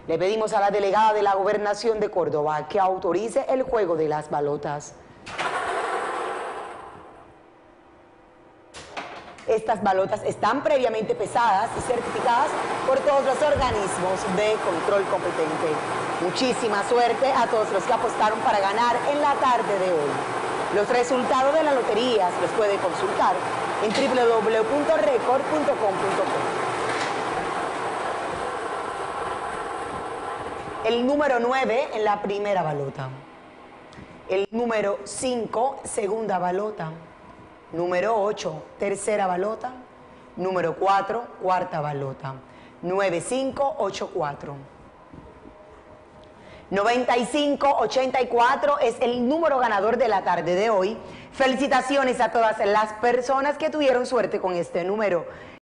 Le pedimos a la delegada de la Gobernación de Córdoba que autorice el juego de las balotas. Estas balotas están previamente pesadas y certificadas por todos los organismos de control competente. Muchísima suerte a todos los que apostaron para ganar en la tarde de hoy. Los resultados de la lotería los puede consultar en www.record.com.co. El número 9 en la primera balota. El número 5, segunda balota. Número 8, tercera balota. Número 4, cuarta balota. 9584. 9584 es el número ganador de la tarde de hoy. Felicitaciones a todas las personas que tuvieron suerte con este número.